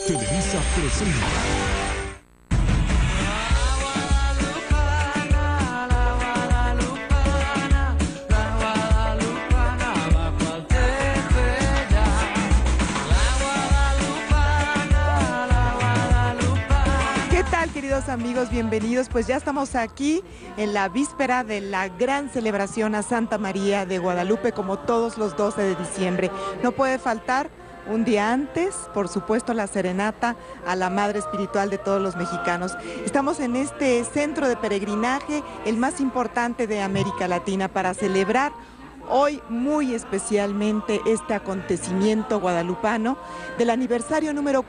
Televisa presenta. Queridos amigos, bienvenidos. Pues ya estamos aquí en la víspera de la gran celebración a Santa María de Guadalupe, como todos los 12 de diciembre. No puede faltar un día antes, por supuesto, la serenata a la Madre Espiritual de todos los mexicanos. Estamos en este centro de peregrinaje, el más importante de América Latina, para celebrar hoy muy especialmente este acontecimiento guadalupano del aniversario número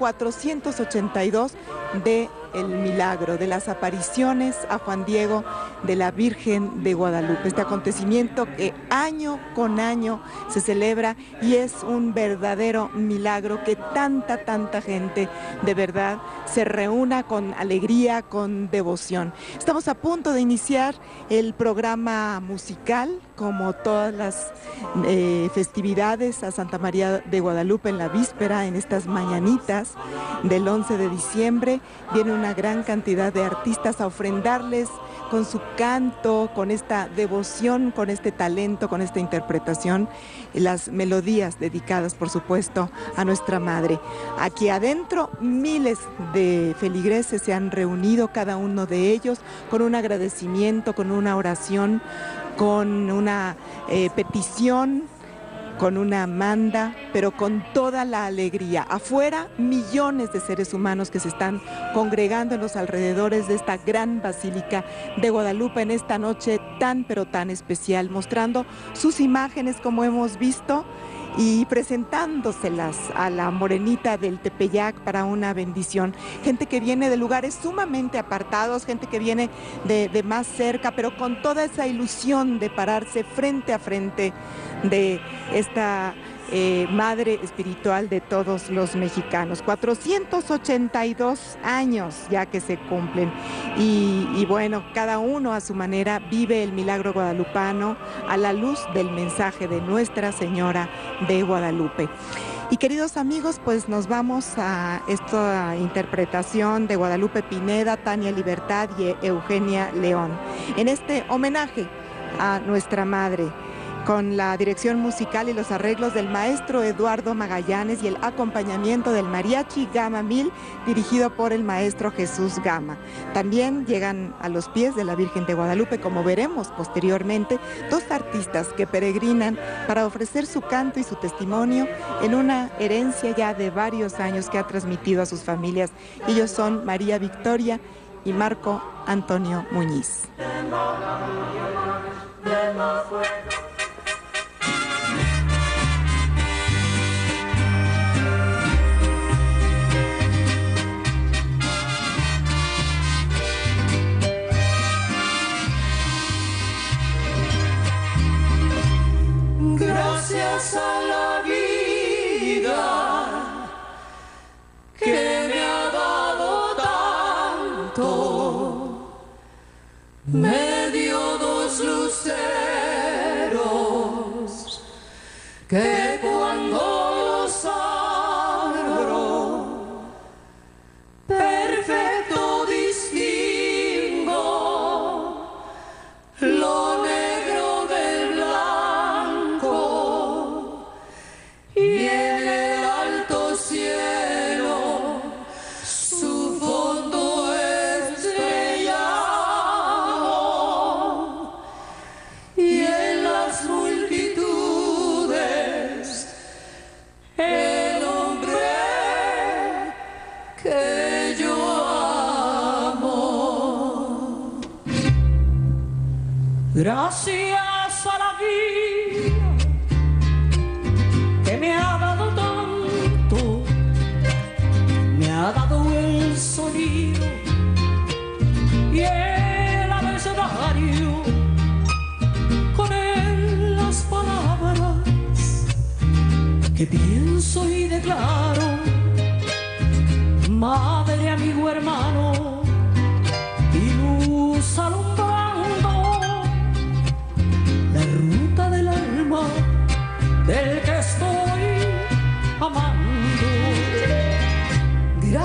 482 de el milagro, de las apariciones a Juan Diego de la Virgen de Guadalupe. Este acontecimiento que año con año se celebra y es un verdadero milagro que tanta gente de verdad se reúna con alegría, con devoción. Estamos a punto de iniciar el programa musical, como todas las festividades a Santa María de Guadalupe en la víspera, en estas mañanitas del 11 de diciembre. Viene una gran cantidad de artistas a ofrendarles con su canto, con esta devoción, con este talento, con esta interpretación, las melodías dedicadas, por supuesto, a nuestra Madre. Aquí adentro, miles de feligreses se han reunido, cada uno de ellos, con un agradecimiento, con una oración, con una petición, con una manda, pero con toda la alegría. Afuera, millones de seres humanos que se están congregando en los alrededores de esta gran basílica de Guadalupe en esta noche tan pero tan especial, mostrando sus imágenes, como hemos visto, y presentándoselas a la morenita del Tepeyac para una bendición. Gente que viene de lugares sumamente apartados, gente que viene de más cerca, pero con toda esa ilusión de pararse frente a frente de esta Madre Espiritual de todos los mexicanos. 482 años ya que se cumplen y bueno, cada uno a su manera vive el milagro guadalupano a la luz del mensaje de Nuestra Señora de Guadalupe. Y queridos amigos, pues nos vamos a esta interpretación de Guadalupe Pineda, Tania Libertad y Eugenia León, en este homenaje a nuestra Madre, con la dirección musical y los arreglos del maestro Eduardo Magallanes y el acompañamiento del Mariachi Gama 1000, dirigido por el maestro Jesús Gama. También llegan a los pies de la Virgen de Guadalupe, como veremos posteriormente, dos artistas que peregrinan para ofrecer su canto y su testimonio en una herencia ya de varios años que ha transmitido a sus familias. Ellos son María Victoria y Marco Antonio Muñiz. Gracias a la vida que me ha dado tanto, me dio dos luceros que cuando los abro, perfecto distingo lo negro del blanco y en el alto cielo su fondo estrellado y en las multitudes el hombre que yo amo. Gracias a la vida que me ha dado tanto, me ha dado el sonido y el abecedario, con él las palabras que pienso y declaro. Madre, amigo, hermano y luz alumbrando la ruta del alma del que estoy amando.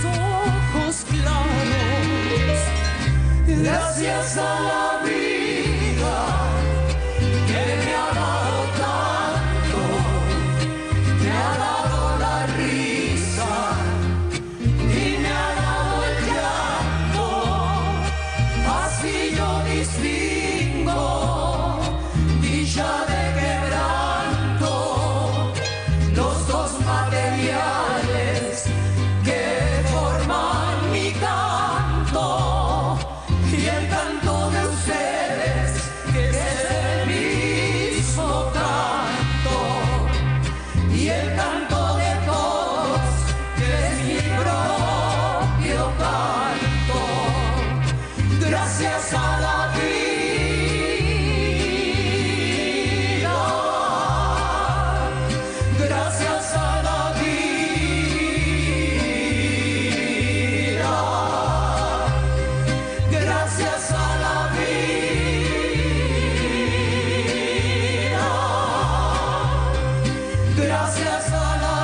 ojos claros. Gracias a la vida que me ha dado tanto, me ha dado la risa y me ha dado el llanto. Así yo distingo dicha de quebranto, los dos materiales que forman mi canto y el canto de ustedes, que es el mismo canto, y el canto de todos, que es mi propio canto. Gracias a la vida, gracias a la vida, gracias a la vida, gracias a la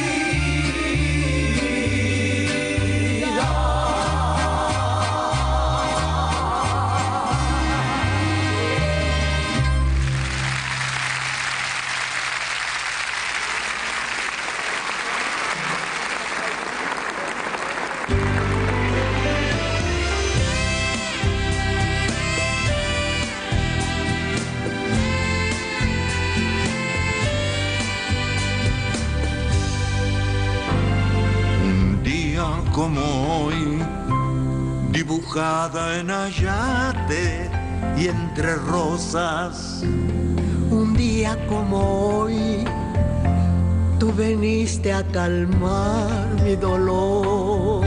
Un día como hoy, dibujada en ayate y entre rosas. Un día como hoy, tú veniste a calmar mi dolor.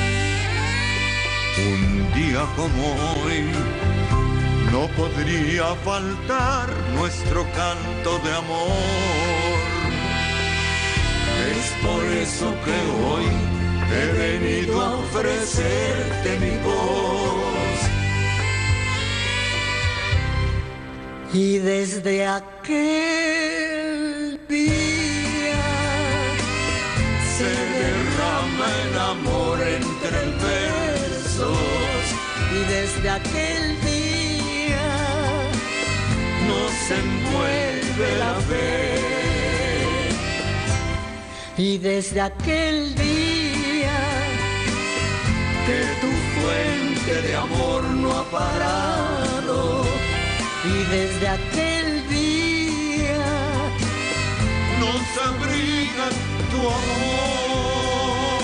Un día como hoy, no podría faltar nuestro canto de amor. Es por eso que hoy he venido a ofrecerte mi voz. Y desde aquel día Se derrama el amor entre versos, y desde aquel día nos envuelve la fe. y desde aquel día Que tu fuente de amor no ha parado. y desde aquel día Nos abriga tu amor.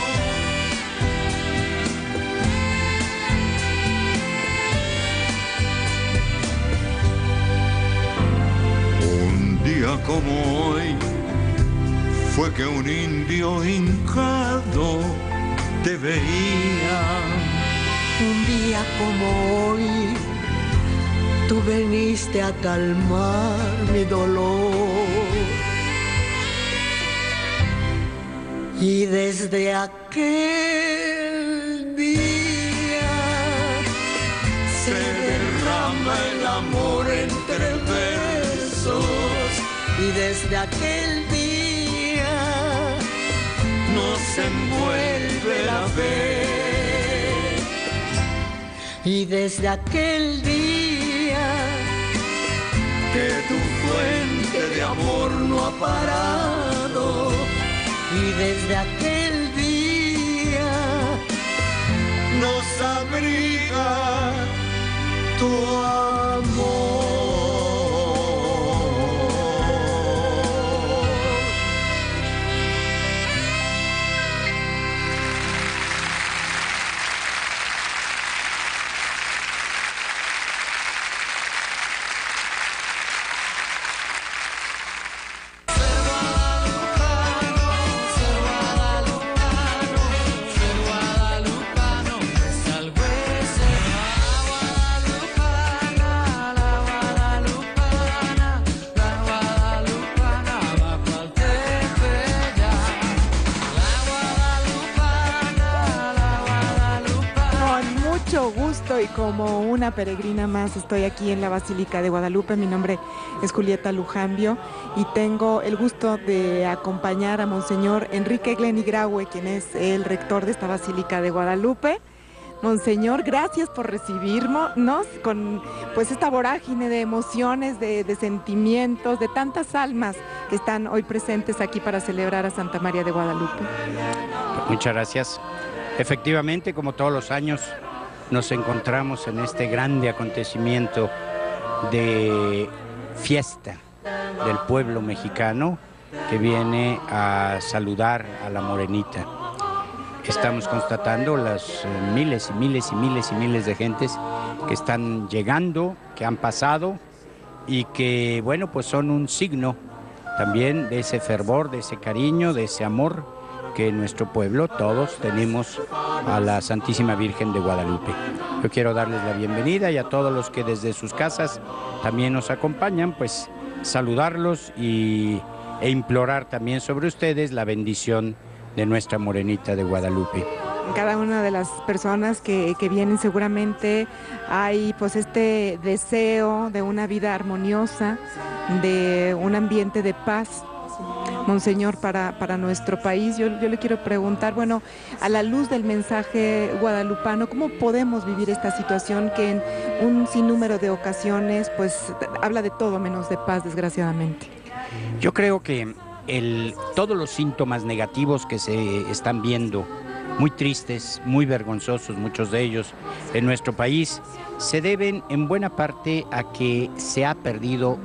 Un día como hoy fue que un indio hincado te veía. un día como hoy tú veniste a calmar mi dolor. Y desde aquel día Se derrama el amor entre versos, y desde aquel día nos envuelve la fe. y desde aquel día Que tu fuente de amor no ha parado. y desde aquel día Nos abriga tu amor. Ser Guadalupano, mucho gusto y como una peregrina más estoy aquí en la Basílica de Guadalupe. Mi nombre es Julieta Lujambio y tengo el gusto de acompañar a Monseñor Enrique Glenny Graue, quien es el rector de esta Basílica de Guadalupe. Monseñor, gracias por recibirnos con pues esta vorágine de emociones, de sentimientos, de tantas almas que están hoy presentes aquí para celebrar a Santa María de Guadalupe. Muchas gracias. Efectivamente, como todos los años, nos encontramos en este grande acontecimiento de fiesta del pueblo mexicano que viene a saludar a la Morenita. Estamos constatando las miles y miles y miles y miles de gentes que están llegando, que han pasado y que, bueno, pues son un signo también de ese fervor, de ese cariño, de ese amor que en nuestro pueblo todos tenemos a la Santísima Virgen de Guadalupe. Yo quiero darles la bienvenida y a todos los que desde sus casas también nos acompañan, pues saludarlos e implorar también sobre ustedes la bendición de nuestra Morenita de Guadalupe. Cada una de las personas que vienen seguramente hay pues este deseo de una vida armoniosa, de un ambiente de paz, Monseñor, para nuestro país. Yo le quiero preguntar, bueno, a la luz del mensaje guadalupano, ¿cómo podemos vivir esta situación que en un sinnúmero de ocasiones pues habla de todo menos de paz, desgraciadamente? Yo creo que todos los síntomas negativos que se están viendo, muy tristes, muy vergonzosos, muchos de ellos en nuestro país, se deben en buena parte a que se ha perdido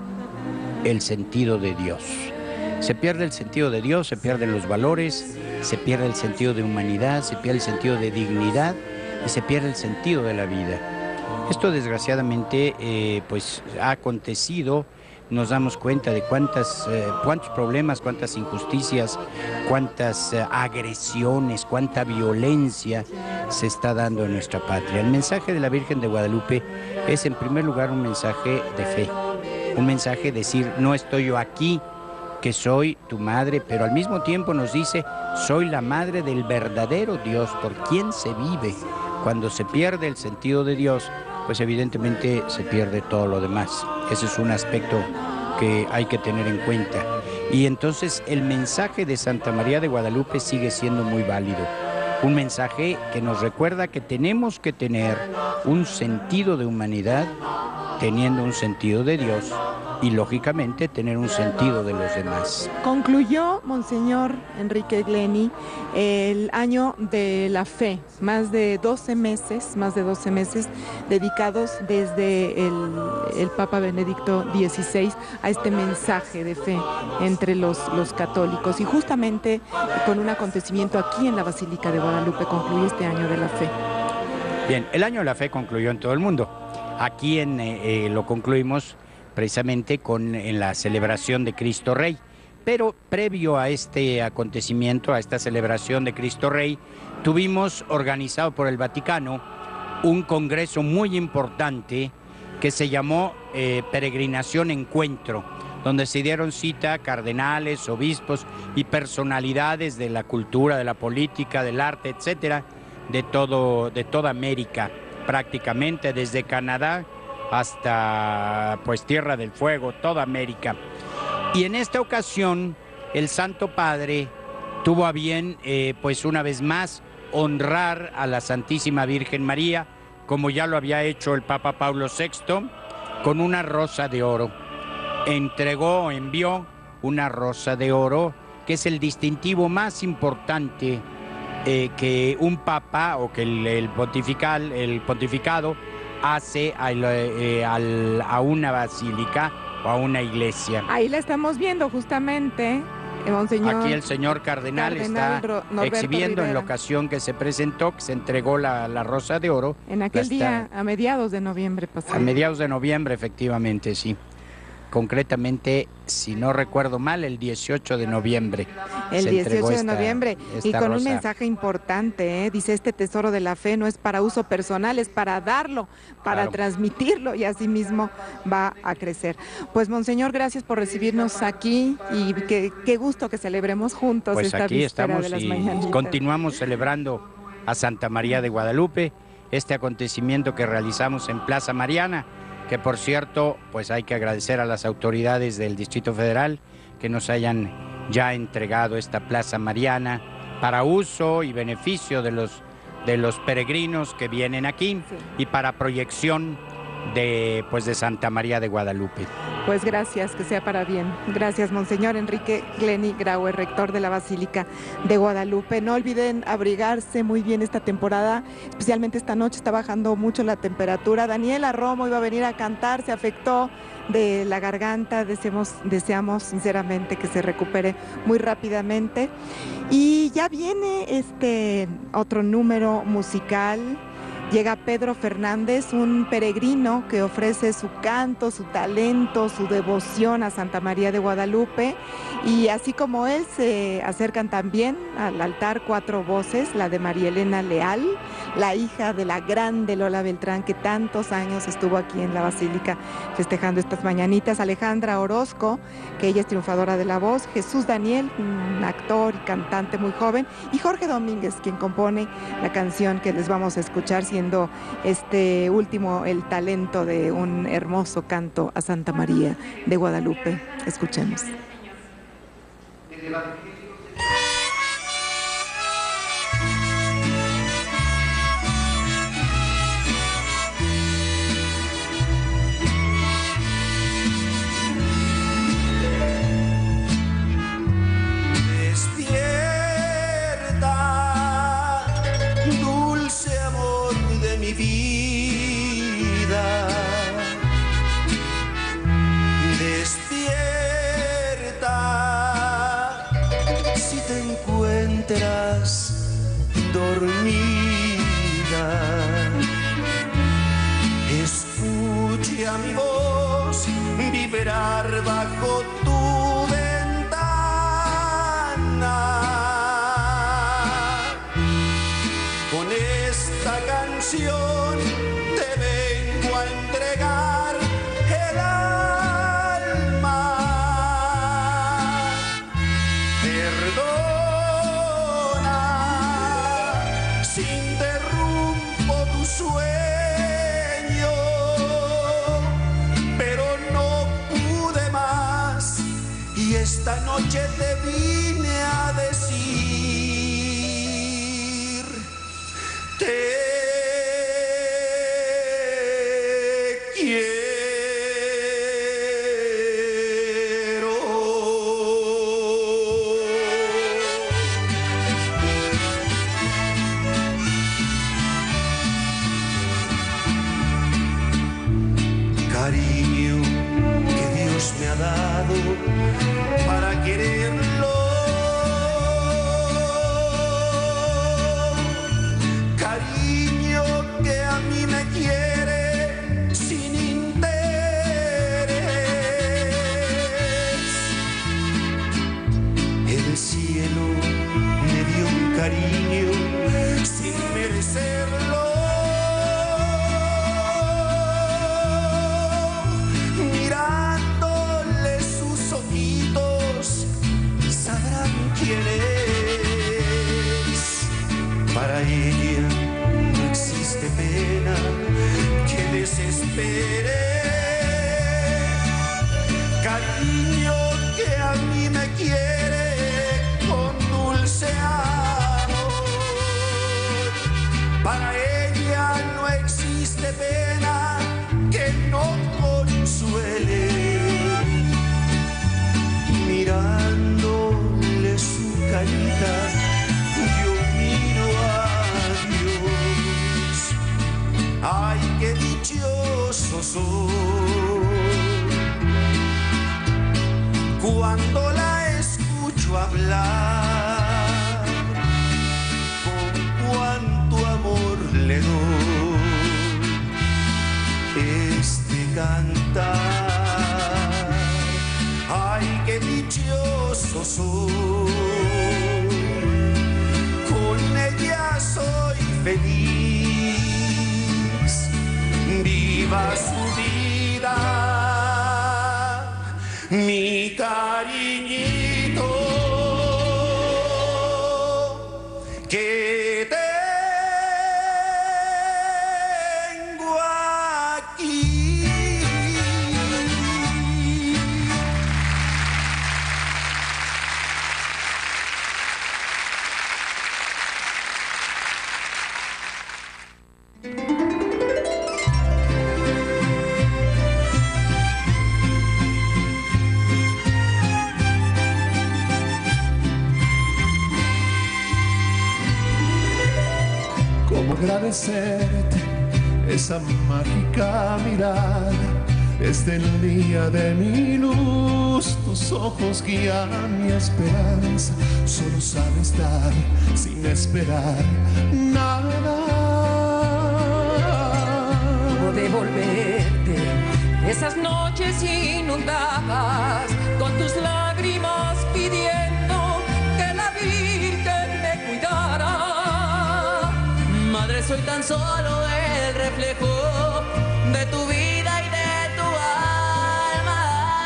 el sentido de Dios. Se pierde el sentido de Dios, se pierden los valores, se pierde el sentido de humanidad, se pierde el sentido de dignidad y se pierde el sentido de la vida. Esto desgraciadamente pues ha acontecido. Nos damos cuenta de cuántos problemas, cuántas injusticias, cuántas agresiones, cuánta violencia se está dando en nuestra patria. El mensaje de la Virgen de Guadalupe es en primer lugar un mensaje de fe, un mensaje de decir, no estoy yo aquí, que soy tu madre, pero al mismo tiempo nos dice, soy la madre del verdadero Dios, por quien se vive. Cuando se pierde el sentido de Dios, pues evidentemente se pierde todo lo demás. Ese es un aspecto que hay que tener en cuenta. Y entonces el mensaje de Santa María de Guadalupe sigue siendo muy válido. Un mensaje que nos recuerda que tenemos que tener un sentido de humanidad, teniendo un sentido de Dios y lógicamente tener un sentido de los demás. Concluyó, Monseñor Enrique Glenny, el año de la fe, más de 12 meses dedicados desde el Papa Benedicto XVI a este mensaje de fe entre los católicos, y justamente con un acontecimiento aquí en la Basílica de Guadalupe concluye este año de la fe. Bien, el año de la fe concluyó en todo el mundo. Aquí lo concluimos precisamente en la celebración de Cristo Rey. Pero previo a este acontecimiento, a esta celebración de Cristo Rey, tuvimos organizado por el Vaticano un congreso muy importante que se llamó Peregrinación Encuentro, donde se dieron cita cardenales, obispos y personalidades de la cultura, de la política, del arte, etcétera, de toda América, prácticamente desde Canadá hasta pues Tierra del Fuego, toda América. Y en esta ocasión el Santo Padre tuvo a bien pues una vez más honrar a la Santísima Virgen María, como ya lo había hecho el Papa Pablo VI, con una rosa de oro. Envió una rosa de oro, que es el distintivo más importante que un papa o que el pontificado hace a una basílica o a una iglesia. Ahí la estamos viendo justamente, Monseñor. Aquí el señor cardenal está exhibiendo en la ocasión que se presentó, que se entregó la rosa de oro. En aquel día, a mediados de noviembre pasado. A mediados de noviembre, efectivamente, sí. Concretamente, si no recuerdo mal, el 18 de noviembre. El 18 de noviembre, y con un mensaje importante, dice, este tesoro de la fe no es para uso personal, es para darlo, para transmitirlo, y así mismo va a crecer. Pues, Monseñor, gracias por recibirnos aquí, y qué gusto que celebremos juntos pues esta aquí víspera estamos de las y mañanitas. Continuamos celebrando a Santa María de Guadalupe, este acontecimiento que realizamos en Plaza Mariana, que por cierto, pues hay que agradecer a las autoridades del Distrito Federal que nos hayan ya entregado esta Plaza Mariana para uso y beneficio de los peregrinos que vienen aquí, sí, y para proyección de Santa María de Guadalupe. Pues gracias, que sea para bien. Gracias, Monseñor Enrique Glenny Grauer, rector de la Basílica de Guadalupe. No olviden abrigarse muy bien esta temporada, especialmente esta noche está bajando mucho la temperatura. Daniela Romo iba a venir a cantar, se afectó de la garganta, deseamos sinceramente que se recupere muy rápidamente. Y ya viene este otro número musical. Llega Pedro Fernández, un peregrino que ofrece su canto, su talento, su devoción a Santa María de Guadalupe, y así como él se acercan también al altar 4 voces, la de María Elena Leal, la hija de la grande Lola Beltrán, que tantos años estuvo aquí en la Basílica festejando estas mañanitas, Alejandra Orozco, que ella es triunfadora de la voz, Jesús Daniel, un actor y cantante muy joven, y Jorge Domínguez, quien compone la canción que les vamos a escuchar, siendo este último el talento de un hermoso canto a Santa María de Guadalupe. Escuchemos. Dormida, escuche a mi voz vibrar bajo tu ventana. Con esta canción te vengo a entregar el alma. Perdona si interrumpo tu sueño, pero no pude más y esta noche te vine a decir, te quiero. Cariño que Dios me ha dado para quererlo. Cariño que a mí me quiere sin interés. El cielo me dio un cariño sin merecerlo. ¿Quién es? Para ella no existe pena que desespere. Cariño que a mí me quiere con dulce amor. Para ella no existe pena que no consuele. Mirándole su carita, yo miro a Dios. Ay, qué dichoso soy cuando la escucho hablar, con cuánto amor le doy este cantar. Ay, qué dichoso soy, con ella soy feliz, viva su vida, mi cariñito, que te ¿Cómo agradecerte esa mágica mirada? Desde el día de mi luz, tus ojos guían mi esperanza. Solo sabes dar sin esperar nada. ¿Cómo devolverte esas noches inundadas con tus lágrimas pidiendo que la Virgen me cuidara? Madre, soy tan solo el reflejo de tu vida y de tu alma.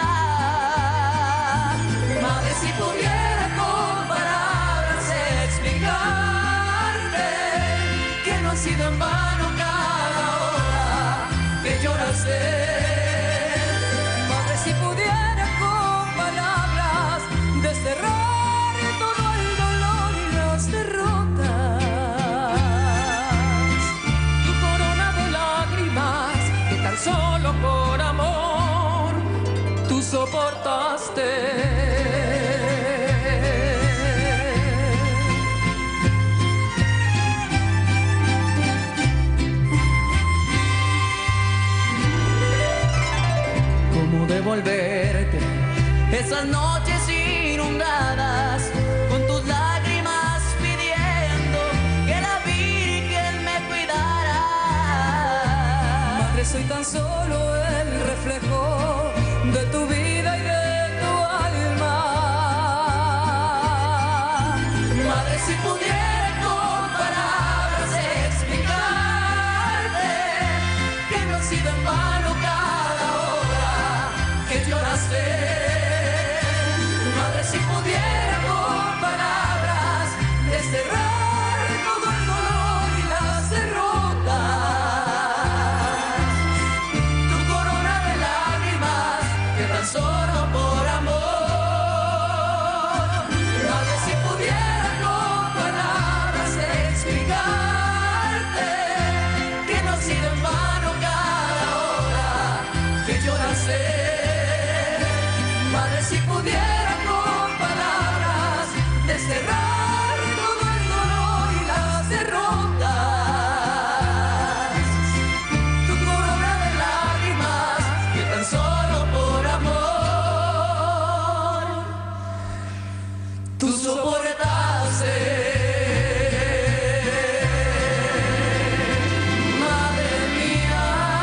Madre, si pudiera con palabras explicarte que no ha sido en vano cada hora que lloraste. Madre, si pudiera con palabras desterrar todo el dolor y las derrotas, tu corona de lágrimas que tan solo por amor tú soportaste. Devolverte esas noches inundadas con tus lágrimas pidiendo que la Virgen me cuidara. Madre, soy tan solo el reflejo de tu vida y de tu alma. Madre, si pudiera con palabras explicarte que no ha sido en vano cada hora que lloraste. Madre, si pudiera con palabras desterrar todo el dolor y las derrotas, tu corona de lágrimas que tan solo por amor. Madre, si pudiera con palabras explicarte que no ha sido en vano cada hora que lloraste. Madre, si pudiera con palabras desterrar todo el dolor y las derrotas, tu corona de lágrimas que tan solo por amor tú soportaste. Madre mía.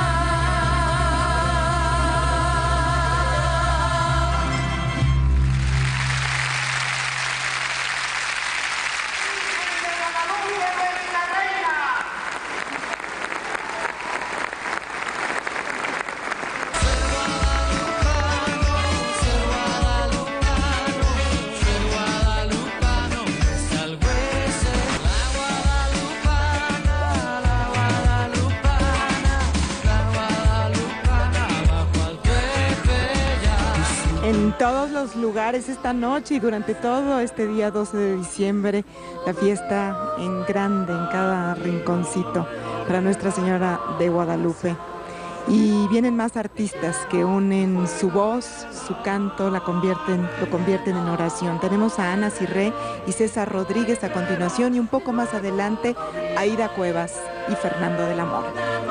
En todos los lugares esta noche y durante todo este día 12 de diciembre, la fiesta en grande en cada rinconcito para Nuestra Señora de Guadalupe. Y vienen más artistas que unen su voz, su canto, lo convierten en oración. Tenemos a Ana Cirré y César Rodríguez a continuación y un poco más adelante Aida Cuevas y Fernando del Amor.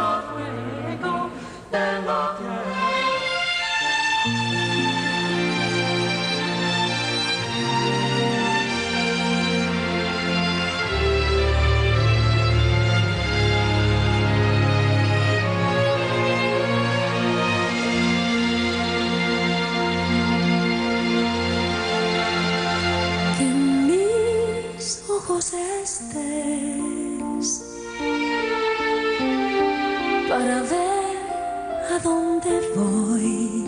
Estés para ver a dónde voy.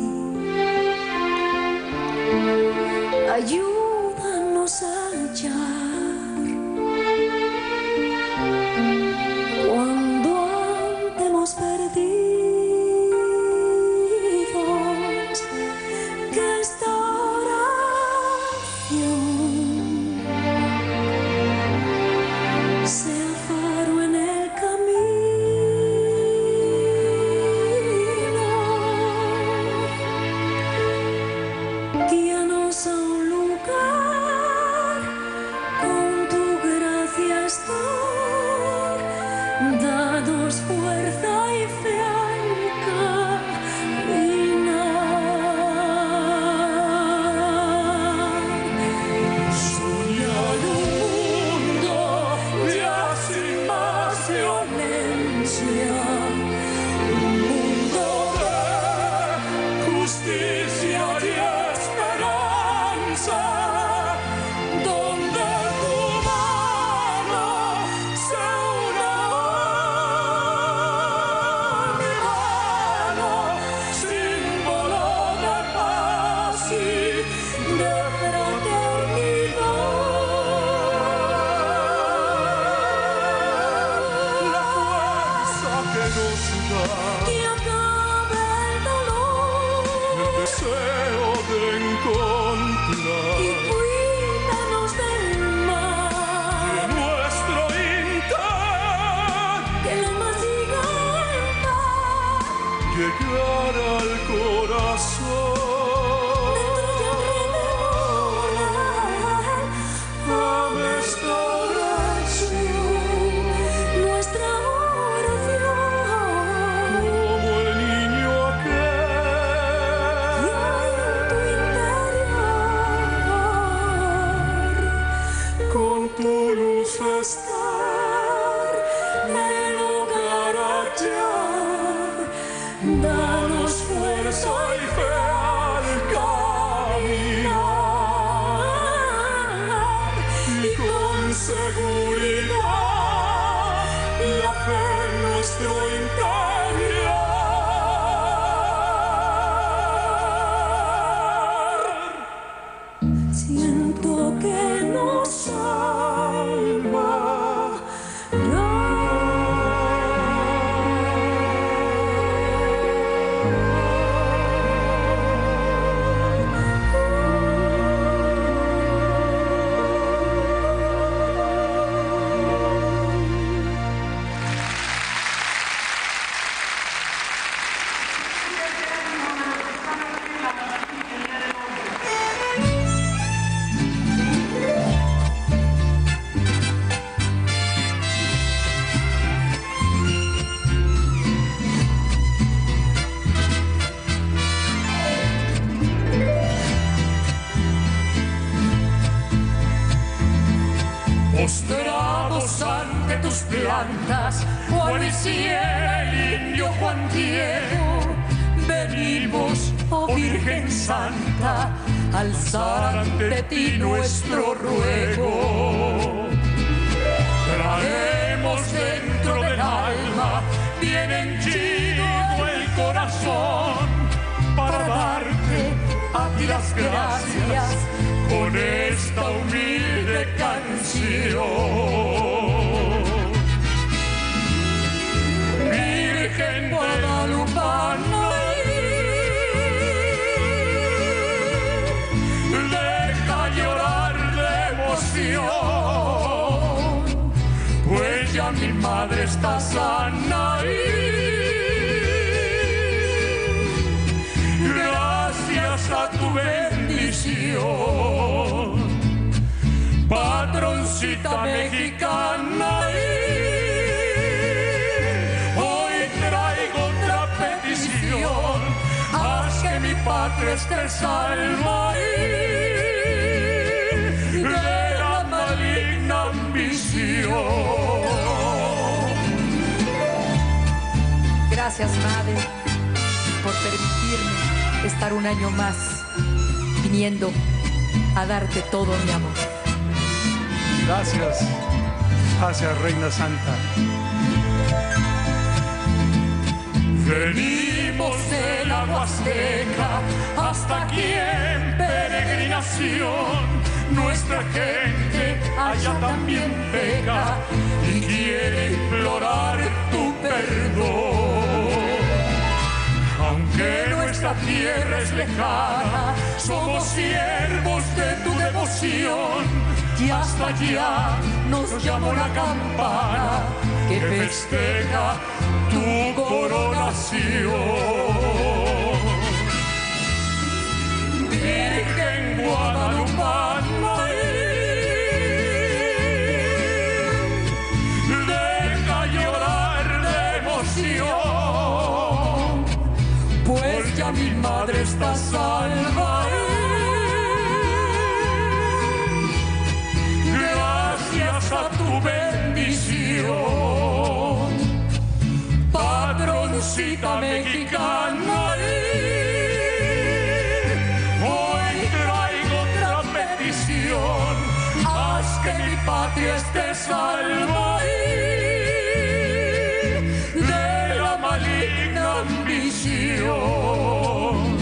Ayúdanos a hallar cuando andemos perdidos, que esta oración sea faro en el camino, guíanos a un lugar danos fuerza y fe al caminar. Soñar un mundo ya sin más violencia, un mundo de justicia y esperanza, donde tu mano se una a mi mano, símbolo de paz y de fraternidad. Que acabe el dolor, el deseo de encontrar y cuídanos del mal, de nuestro intento que lo más diga en paz, llegar al corazón. Dame esta oración, nuestra oración, Como el niño aquel y hay en tu interior, con tu luz estar el hogar hallar. Danos fuerza y fe al caminar, y con seguridad la fe en nuestro interior. Siento que nos postrados ante tus plantas, cual hiciera el indio Juan Diego, venimos, oh Virgen Santa, a alzar ante ti nuestro ruego. Traemos dentro del alma, bien henchido el corazón, para darte a ti las gracias con esta humilde canción. Virgen guadalupana, deja llorar de emoción, pues ya mi madre está sana y gracias a tu bendición, patroncita mexicana, hoy traigo otra petición, haz que mi patria esté salva de la maligna ambición. Gracias, Madre, por permitirme estar un año más viniendo a darte todo mi amor. Gracias, gracias Reina Santa. Venimos de la Huasteca hasta aquí en peregrinación. Nuestra gente allá también peca y quiere implorar tu perdón. Aunque nuestra tierra es lejana, somos siervos de tu devoción. Y hasta allá nos llamó la campana que festeja tu coronación. Virgen guadalupana, deja llorar ya mi madre está salva. Gracias a tu bendición, patroncita mexicana. Hoy traigo otra petición, haz que mi patria esté salva de la maligna ambición.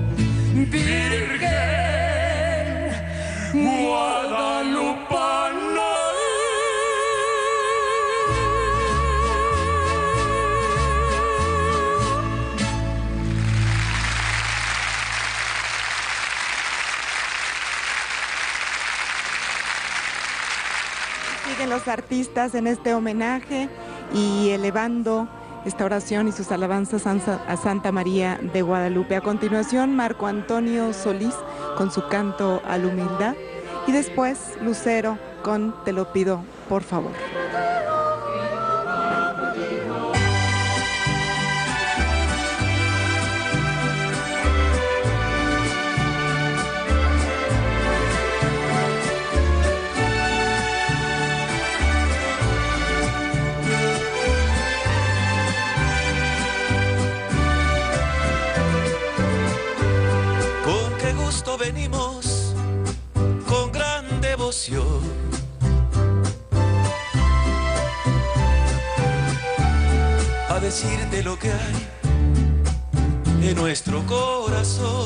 Virgen guadalupana. Siguen los artistas en este homenaje y elevando esta oración y sus alabanzas a Santa María de Guadalupe. A continuación, Marco Antonio Solís con su canto a la humildad y después Lucero con Te lo pido por favor. Venimos con gran devoción a decirte lo que hay en nuestro corazón.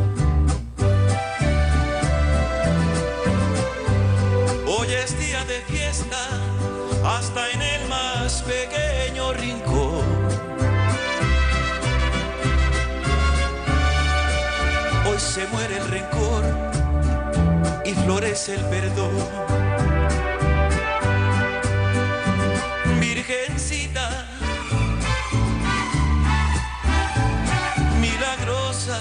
Hoy es día de fiesta hasta en el más pequeño rincón. Hoy se muere el rencor y florece el perdón. Virgencita milagrosa,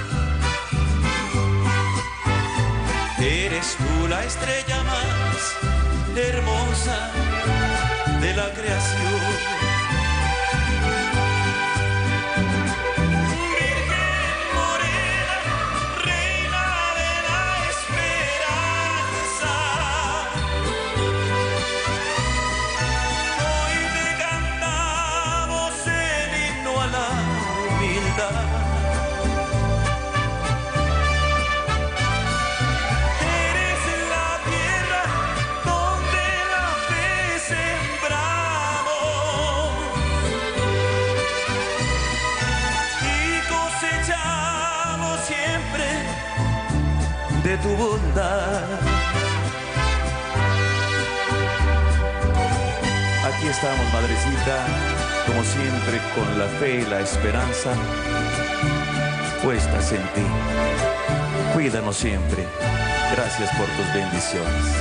eres tú la estrella más hermosa de la creación. De tu bondad. Aquí estamos, madrecita, como siempre, con la fe y la esperanza puestas en ti. Cuídanos siempre. Gracias por tus bendiciones.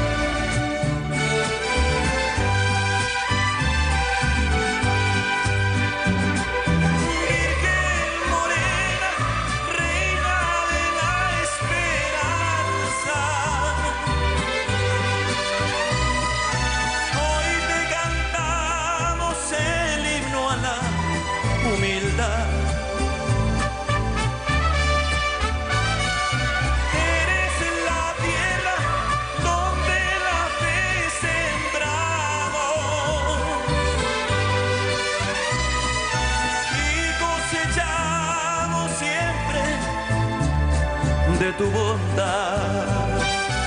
De tu bondad.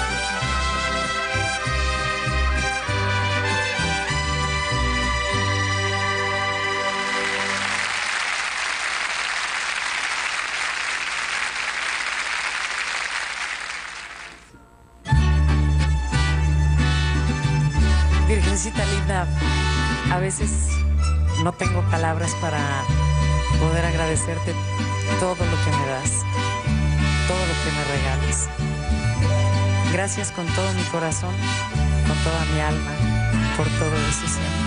Virgencita linda, a veces no tengo palabras para poder agradecerte todo lo que me das, todo lo que me regalas. Gracias con todo mi corazón, con toda mi alma, por todo eso siempre.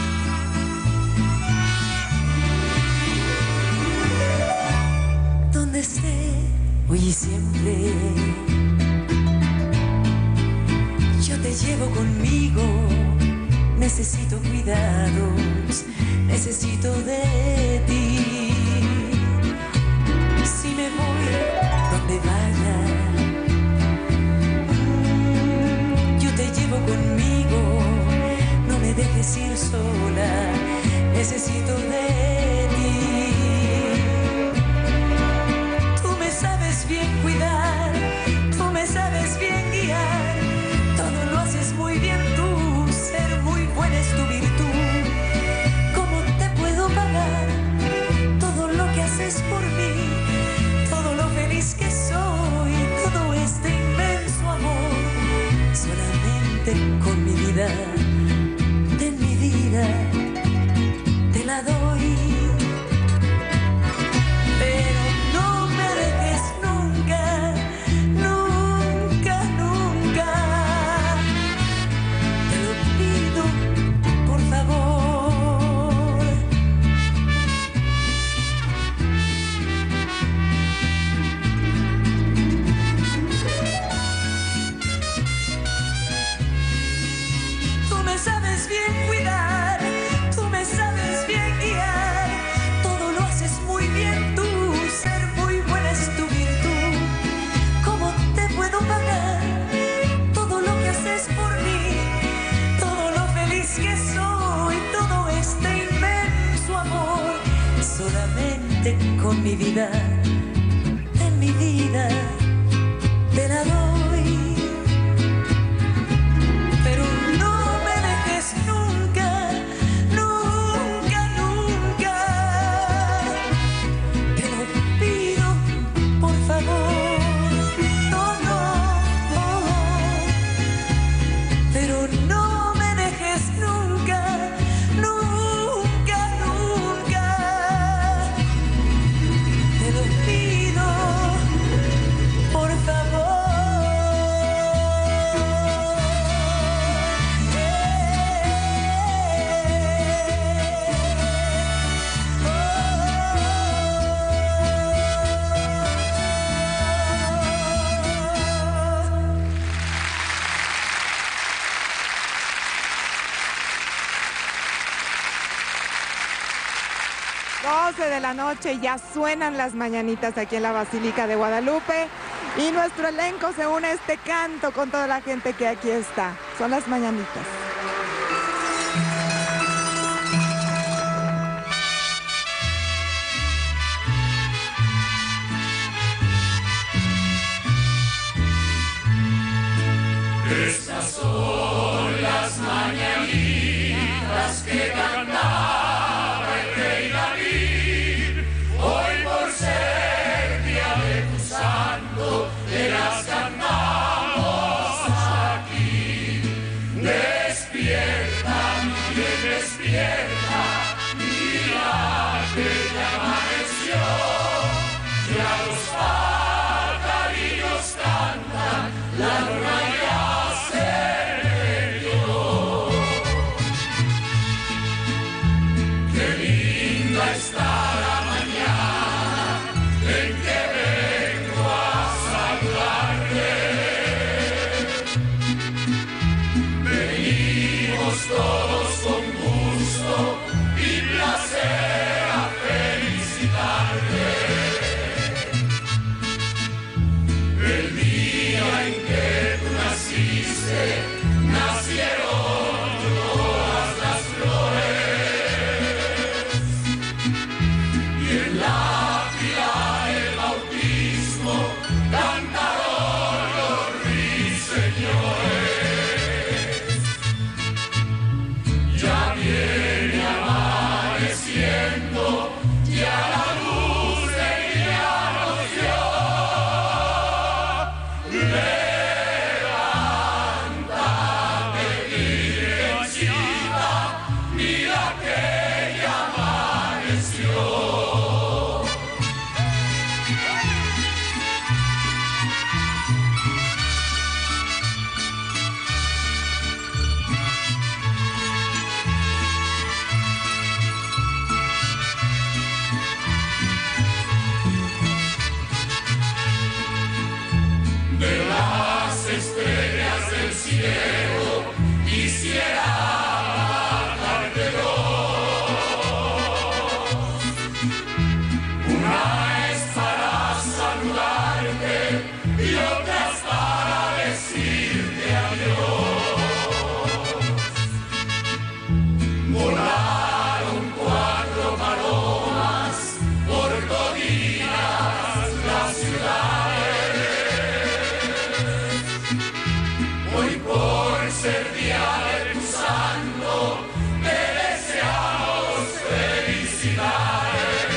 Donde esté hoy y siempre, yo te llevo conmigo. Necesito cuidados, necesito de ti. necesito de ti. Tú me sabes bien cuidar, tú me sabes bien guiar, todo lo haces muy bien tú, ser muy buena es tu virtud. ¿Cómo te puedo pagar todo lo que haces por mí, todo lo feliz que soy, todo este inmenso amor? Solamente con mi vida, de mi vida, te la doy. Pero no me dejes nunca, nunca, nunca. Te lo pido, por favor. Tú me sabes bien cuidar, tú me sabes bien guiar, todo lo haces muy bien tú, ser muy buena es tu virtud. ¿Cómo te puedo pagar todo lo que haces por mí, todo lo feliz que soy, todo este inmenso amor? Solamente con mi vida, en mi vida, te la doy. Pero no me dejes nunca, nunca, nunca. Te lo pido, por favor. No, no. Pero no me dejes nunca, nunca, nunca. Te lo pido, por favor. De la noche, ya suenan las mañanitas aquí en la Basílica de Guadalupe y nuestro elenco se une a este canto con toda la gente que aquí está. Son las mañanitas. Estas son las mañanitas que cantaba el rey David. Hoy por ser día de tu santo, te las cantamos aquí. Despierta, mi bien, despierta, mira que ya amaneció. Ya los pajarillos cantan, la luna ya se metió. Qué linda está la mañana en que vengo a saludarte. Venimos todos con gusto y placer a felicitarte. El día en que tú naciste, nacieron todas las flores. Y en la pila del bautismo cantaron los ruiseñores. Ya viene amaneciendo, ya la luz del día nos dio. Levántate, virgencita, mira que ya amaneció. De las estrellas del cielo quisiera darte dos. felicidades,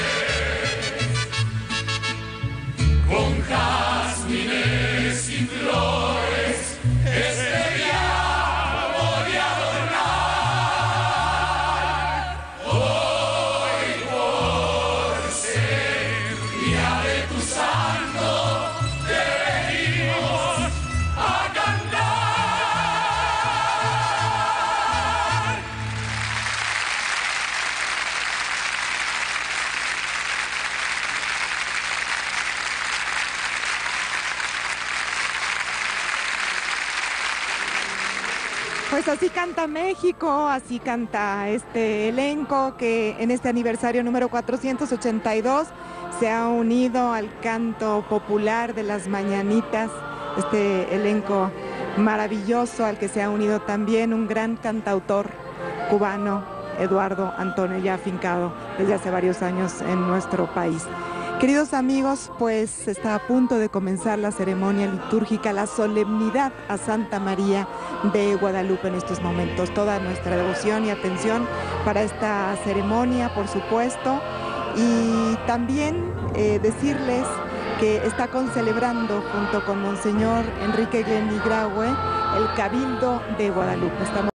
con jazmines y flores, este día voy a adornar. Hoy por ser día de tu santo, te venimos a cantar. Pues así canta México, así canta este elenco que en este aniversario número 482 se ha unido al canto popular de las mañanitas, este elenco maravilloso al que se ha unido también un gran cantautor cubano, Eduardo Antonio, ya afincado desde hace varios años en nuestro país. Queridos amigos, pues está a punto de comenzar la ceremonia litúrgica, la solemnidad a Santa María de Guadalupe en estos momentos. Toda nuestra devoción y atención para esta ceremonia, por supuesto, y también decirles que está concelebrando junto con Monseñor Enrique Glenny Graue el Cabildo de Guadalupe. Estamos